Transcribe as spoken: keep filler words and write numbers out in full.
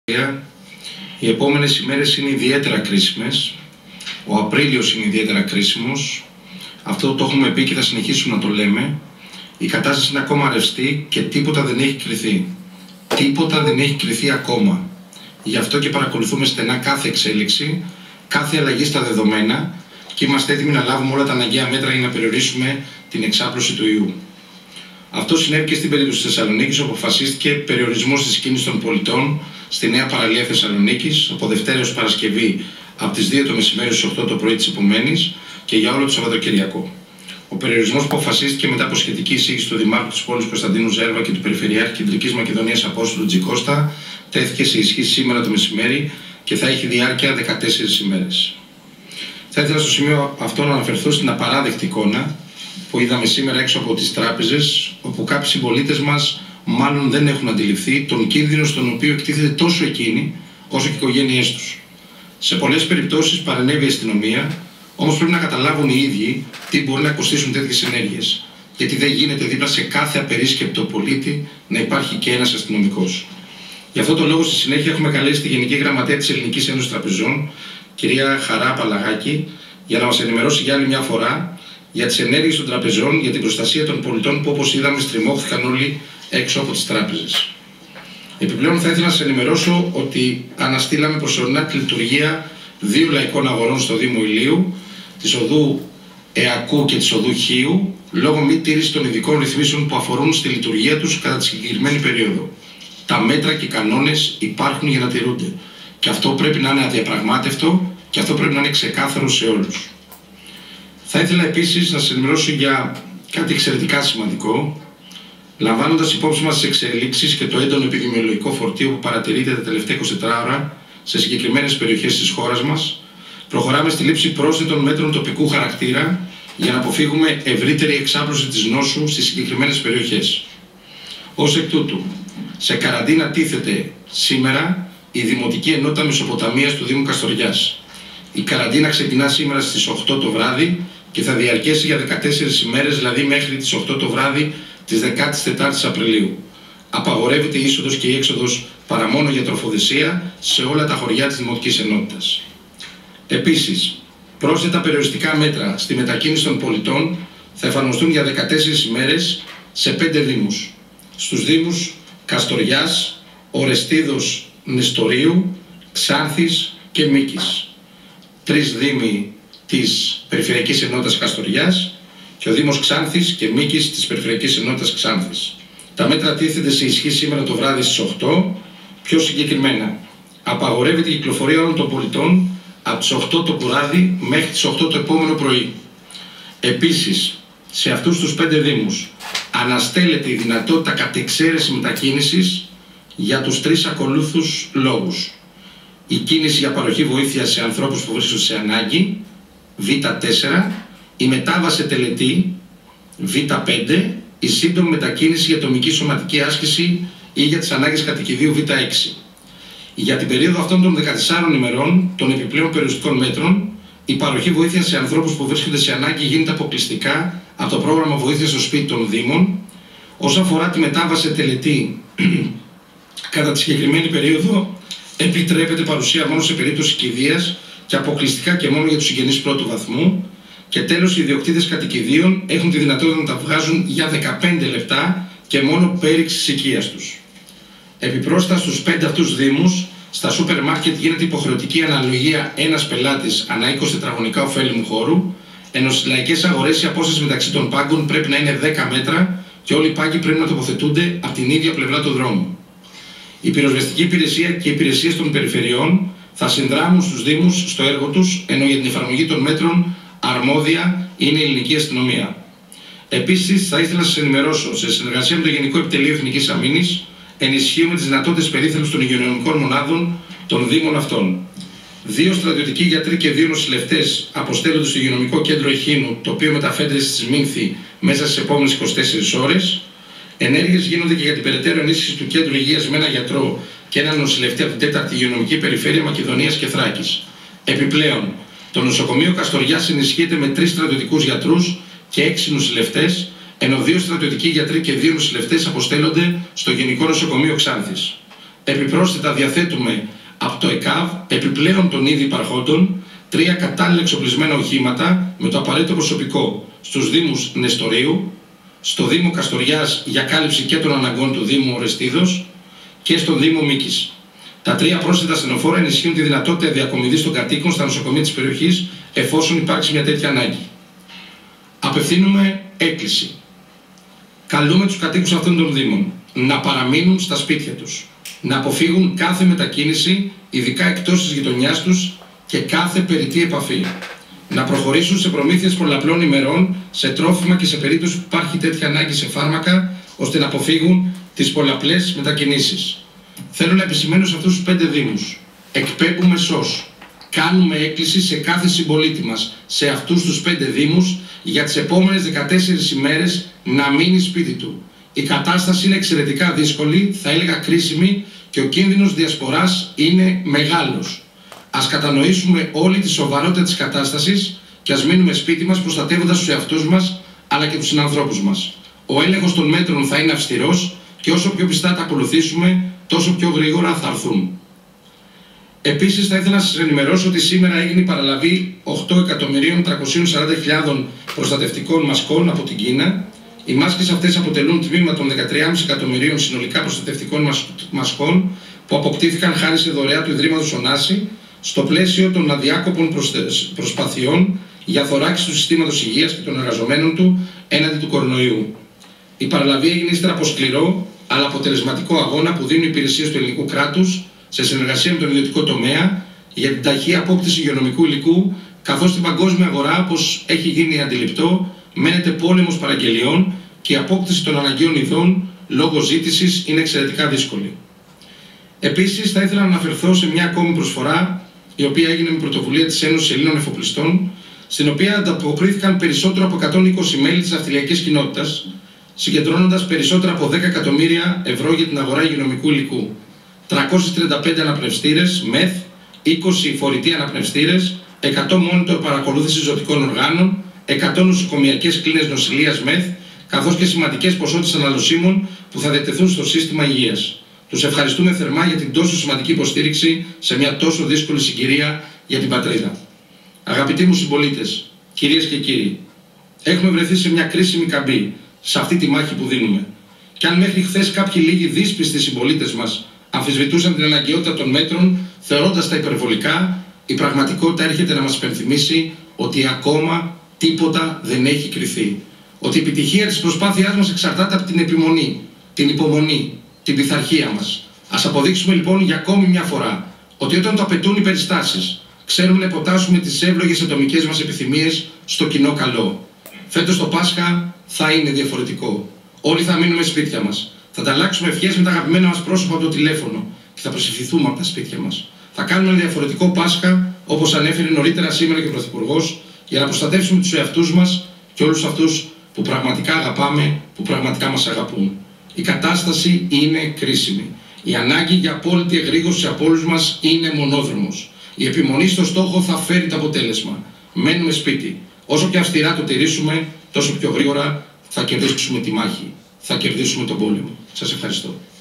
Οι επόμενες ημέρες είναι ιδιαίτερα κρίσιμες. Ο Απρίλιος είναι ιδιαίτερα κρίσιμος. Αυτό το έχουμε πει και θα συνεχίσουμε να το λέμε. Η κατάσταση είναι ακόμα ρευστή και τίποτα δεν έχει κριθεί. Τίποτα δεν έχει κριθεί ακόμα. Γι' αυτό και παρακολουθούμε στενά κάθε εξέλιξη, κάθε αλλαγή στα δεδομένα και είμαστε έτοιμοι να λάβουμε όλα τα αναγκαία μέτρα για να περιορίσουμε την εξάπλωση του ιού. Αυτό συνέβη και στην περίπτωση της Θεσσαλονίκης, όπου αποφασίστηκε περιορισμός της κίνησης των πολιτών στη νέα παραλία Θεσσαλονίκης από Δευτέρα έως Παρασκευή από τις δύο το μεσημέρι στις οκτώ το πρωί της επομένης και για όλο το Σαββατοκυριακό. Ο περιορισμός που αποφασίστηκε μετά από σχετική εισήγηση του Δημάρχου της πόλης Κωνσταντίνου Ζέρβα και του Περιφερειάρχη Κεντρικής Μακεδονίας Απόστολου Τζικώστα τέθηκε σε ισχύ σήμερα το μεσημέρι και θα έχει διάρκεια δεκατέσσερις ημέρες. Θα ήθελα στο σημείο αυτό να αναφερθώ στην απαράδεκτη εικόνα που είδαμε σήμερα έξω από τις τράπεζες, όπου κάποιοι συμπολίτες μας μάλλον δεν έχουν αντιληφθεί τον κίνδυνο στον οποίο εκτίθεται τόσο εκείνοι όσο και οι οικογένειές τους. Σε πολλές περιπτώσεις παρενέβη η αστυνομία, όμως πρέπει να καταλάβουν οι ίδιοι τι μπορεί να κοστίσουν τέτοιες ενέργειες. Γιατί δεν γίνεται δίπλα σε κάθε απερίσκεπτο πολίτη να υπάρχει και ένας αστυνομικός. Γι' αυτό το λόγο στη συνέχεια έχουμε καλέσει τη Γενική Γραμματέα της Ελληνικής Ένωσης Τραπεζών, κυρία Χαρά Παλαγάκη, για να μας ενημερώσει για άλλη μια φορά για τις ενέργειες των τραπεζών, για την προστασία των πολιτών που, όπως είδαμε, στριμώχθηκαν όλοι έξω από τις τράπεζες. Επιπλέον, θα ήθελα να σας ενημερώσω ότι αναστήλαμε προσωρινά τη λειτουργία δύο λαϊκών αγορών στο Δήμο Ηλίου, της οδού Εακού και της οδού Χίου, λόγω μη τήρησης των ειδικών ρυθμίσεων που αφορούν στη λειτουργία τους κατά τη συγκεκριμένη περίοδο. Τα μέτρα και οι κανόνες υπάρχουν για να τηρούνται. Και αυτό πρέπει να είναι αδιαπραγμάτευτο και αυτό πρέπει να είναι ξεκάθαρο σε όλους. Θα ήθελα επίσης να σας ενημερώσω για κάτι εξαιρετικά σημαντικό, λαμβάνοντας υπόψη μας τις εξελίξεις και το έντονο επιδημιολογικό φορτίο που παρατηρείται τα τελευταία είκοσι τέσσερις ώρα σε συγκεκριμένες περιοχές της χώρας μας, προχωράμε στη λήψη πρόσθετων μέτρων τοπικού χαρακτήρα για να αποφύγουμε ευρύτερη εξάπλωση της νόσου στις συγκεκριμένες περιοχές. Ως εκ τούτου, σε καραντίνα τίθεται σήμερα η Δημοτική Ενότητα Μεσοποταμίας του Δήμου Καστοριάς. Η καραντίνα ξεκινά σήμερα στις οκτώ το βράδυ και θα διαρκέσει για δεκατέσσερις ημέρες, δηλαδή μέχρι τις οκτώ το βράδυ της δεκατέσσερις Απριλίου. Απαγορεύεται η είσοδος και η έξοδος παρά μόνο για τροφοδεσία σε όλα τα χωριά της Δημοτικής Ενότητας. Επίσης, πρόσθετα περιοριστικά μέτρα στη μετακίνηση των πολιτών θα εφαρμοστούν για δεκατέσσερις ημέρες σε πέντε δήμους. Στους δήμους Καστοριάς, Ορεστίδος, Νεστορίου, Ξάνθης και Μίκης. Τρεις δήμοι της Περιφερειακής Ενότητας Καστοριάς και ο Δήμος Ξάνθης και Μίκης της Περιφερειακής Ενότητας Ξάνθης. Τα μέτρα τίθενται σε ισχύ σήμερα το βράδυ στις οκτώ. Πιο συγκεκριμένα, απαγορεύεται η κυκλοφορία όλων των πολιτών από τις οκτώ το βράδυ μέχρι τις οκτώ το επόμενο πρωί. Επίσης, σε αυτούς τους πέντε δήμους αναστέλλεται η δυνατότητα κατεξαίρεση μετακίνησης για τους τρεις ακολούθους λόγους. Η κίνηση για παροχή βοήθειας σε ανθρώπους που βρίσκονται σε ανάγκη, β τέσσερα, η μετάβαση σε τελετή, β πέντε, η σύντομη μετακίνηση για ατομική σωματική άσκηση ή για τις ανάγκες κατοικιδίου β έξι. Για την περίοδο αυτών των δεκατεσσάρων ημερών των επιπλέον περιοριστικών μέτρων, η παροχή βοήθειας σε ανθρώπους που βρίσκονται σε ανάγκη γίνεται αποκλειστικά από το πρόγραμμα βοήθειας στο σπίτι των Δήμων. Όσον αφορά τη μετάβαση σε τελετή, κατά τη συγκεκριμένη περίοδο, επιτρέπεται παρουσία μόνο σε περίπτωση κηδείας και αποκλειστικά και μόνο για τους συγγενείς πρώτου βαθμού. Και τέλος, οι ιδιοκτήτες κατοικιδίων έχουν τη δυνατότητα να τα βγάζουν για δεκαπέντε λεπτά και μόνο πέριξ της οικίας τους. Επιπρόσθετα, στους πέντε αυτούς δήμους, στα σούπερ μάρκετ γίνεται υποχρεωτική αναλογία ένας πελάτης ανά είκοσι τετραγωνικά ωφέλιμου χώρου, ενώ στις λαϊκές αγορές η απόσταση μεταξύ των πάγκων πρέπει να είναι δέκα μέτρα και όλοι οι πάγκοι πρέπει να τοποθετούνται από την ίδια πλευρά του δρόμου. Η πυροσβεστική υπηρεσία και οι υπηρεσίες των περιφερειών θα συνδράμουν στους Δήμους στο έργο τους, ενώ για την εφαρμογή των μέτρων αρμόδια είναι η ελληνική αστυνομία. Επίσης, θα ήθελα να σας ενημερώσω, σε συνεργασία με το Γενικό Επιτελείο Εθνικής Αμήνης, ενισχύουμε τις δυνατότητες περίθαλψης των υγειονομικών μονάδων των Δήμων αυτών. Δύο στρατιωτικοί γιατροί και δύο νοσηλευτές αποστέλλονται στο Υγειονομικό Κέντρο Εχίνου, το οποίο μεταφέρεται στη Σμήνθη μέσα στις επόμενες είκοσι τέσσερις ώρες. Ενέργειες γίνονται και για την περαιτέρω ενίσχυση του Κέντρου Υγείας με ένα γιατρό και έναν νοσηλευτή από την τέταρτη Υγειονομική Περιφέρεια Μακεδονίας και Θράκης. Επιπλέον, το νοσοκομείο Καστοριάς ενισχύεται με τρεις στρατιωτικούς γιατρούς και έξι νοσηλευτές, ενώ δύο στρατιωτικοί γιατροί και δύο νοσηλευτές αποστέλλονται στο Γενικό Νοσοκομείο Ξάνθης. Επιπρόσθετα διαθέτουμε από το ΕΚΑΒ, επιπλέον των ήδη υπαρχόντων, τρία κατάλληλα εξοπλισμένα οχήματα με το απαραίτητο προσωπικό στους Δήμους Νεστορίου, στο Δήμο Καστοριάς για κάλυψη και των αναγκών του Δήμου Ορεστίδος και στο Δήμο Μίκης. Τα τρία πρόσθετα ασθενοφόρα ενισχύουν τη δυνατότητα διακομιδής των κατοίκων στα νοσοκομεία της περιοχής, εφόσον υπάρξει μια τέτοια ανάγκη. Απευθύνουμε έκκληση. Καλούμε τους κατοίκους αυτών των Δήμων να παραμείνουν στα σπίτια τους, να αποφύγουν κάθε μετακίνηση, ειδικά εκτός της γειτονιάς τους, και κάθε περιττή επαφή. Να προχωρήσουν σε προμήθειες πολλαπλών ημερών, σε τρόφιμα και σε περίπτωση που υπάρχει τέτοια ανάγκη σε φάρμακα, ώστε να αποφύγουν τις πολλαπλές μετακινήσεις. Θέλω να επισημαίνω σε αυτούς τους πέντε Δήμους. Εκπέμπουμε σως. Κάνουμε έκκληση σε κάθε συμπολίτη μας, σε αυτούς τους πέντε Δήμους, για τις επόμενες δεκατέσσερις ημέρες να μείνει σπίτι του. Η κατάσταση είναι εξαιρετικά δύσκολη, θα έλεγα κρίσιμη, και ο κίνδυνος διασποράς είναι μεγάλος. Ας κατανοήσουμε όλη τη σοβαρότητα της κατάστασης και ας μείνουμε σπίτι μας προστατεύοντας τους εαυτούς μας αλλά και τους συνανθρώπους μας. Ο έλεγχος των μέτρων θα είναι αυστηρός και όσο πιο πιστά τα ακολουθήσουμε, τόσο πιο γρήγορα θα έρθουν. Επίσης, θα ήθελα να σας ενημερώσω ότι σήμερα έγινε η παραλαβή οκτώ εκατομμυρίων τριακόσιες σαράντα χιλιάδες προστατευτικών μασκών από την Κίνα. Οι μάσκες αυτές αποτελούν τμήμα των δεκατρία κόμμα πέντε εκατομμυρίων συνολικά προστατευτικών μασκών που αποκτήθηκαν χάρη σε δωρεά του Ιδρύματος Ωνάση στο πλαίσιο των αδιάκοπων προσπαθειών για θωράκιση του συστήματος υγείας και των εργαζομένων του έναντι του κορονοϊού. Η παραλαβή έγινε ύστερα από σκληρό αλλά αποτελεσματικό αγώνα που δίνουν οι υπηρεσίες του ελληνικού κράτους σε συνεργασία με τον ιδιωτικό τομέα για την ταχεία απόκτηση υγειονομικού υλικού, καθώς στην παγκόσμια αγορά, όπως έχει γίνει αντιληπτό, μένεται πόλεμος παραγγελιών και η απόκτηση των αναγκαίων ειδών λόγω ζήτησης είναι εξαιρετικά δύσκολη. Επίσης, θα ήθελα να αναφερθώ σε μια ακόμη προσφορά, η οποία έγινε με πρωτοβουλία της Ένωσης Ελλήνων Εφοπλιστών, στην οποία ανταποκρίθηκαν περισσότερο από εκατόν είκοσι μέλη της αυτιλιακής κοινότητας, συγκεντρώνοντας περισσότερα από δέκα εκατομμύρια ευρώ για την αγορά υγειονομικού υλικού. τριακόσιες τριάντα πέντε αναπνευστήρες, μεθ, είκοσι φορητοί αναπνευστήρες, εκατό μόνιτορ παρακολούθησης ζωτικών οργάνων, εκατό νοσοκομιακές κλίνες νοσηλείας μεθ, καθώς και σημαντικές ποσότητες αναλωσίμων που θα διατεθούν στο σύστημα υγείας. Τους ευχαριστούμε θερμά για την τόσο σημαντική υποστήριξη σε μια τόσο δύσκολη συγκυρία για την πατρίδα. Αγαπητοί μου συμπολίτες, κυρίες και κύριοι, έχουμε βρεθεί σε μια κρίσιμη καμπή σε αυτή τη μάχη που δίνουμε. Και αν μέχρι χθες κάποιοι λίγοι δύσπιστοι συμπολίτες μας αμφισβητούσαν την αναγκαιότητα των μέτρων, θεωρώντας τα υπερβολικά, η πραγματικότητα έρχεται να μας υπενθυμίσει ότι ακόμα τίποτα δεν έχει κριθεί. Ότι η επιτυχία της προσπάθειάς μας εξαρτάται από την επιμονή, την υπομονή, την πειθαρχία μας. Ας αποδείξουμε λοιπόν για ακόμη μια φορά ότι όταν το απαιτούν οι περιστάσεις, ξέρουμε να υποτάσσουμε τις εύλογες ατομικές μας επιθυμίες στο κοινό καλό. Φέτος το Πάσχα θα είναι διαφορετικό. Όλοι θα μείνουμε σπίτια μας. Θα ανταλλάξουμε ευχές με τα αγαπημένα μας πρόσωπα από το τηλέφωνο και θα προσευχηθούμε από τα σπίτια μας. Θα κάνουμε ένα διαφορετικό Πάσχα, όπως ανέφερε νωρίτερα σήμερα και ο Πρωθυπουργός, για να προστατεύσουμε τους εαυτούς μας και όλους αυτούς που πραγματικά αγαπάμε, που πραγματικά μας αγαπούν. Η κατάσταση είναι κρίσιμη. Η ανάγκη για απόλυτη εγρήγορση από όλους μας είναι μονόδρομος. Η επιμονή στο στόχο θα φέρει το αποτέλεσμα. Μένουμε σπίτι. Όσο πιο αυστηρά το τηρήσουμε, τόσο πιο γρήγορα θα κερδίσουμε τη μάχη. Θα κερδίσουμε τον πόλεμο. Σας ευχαριστώ.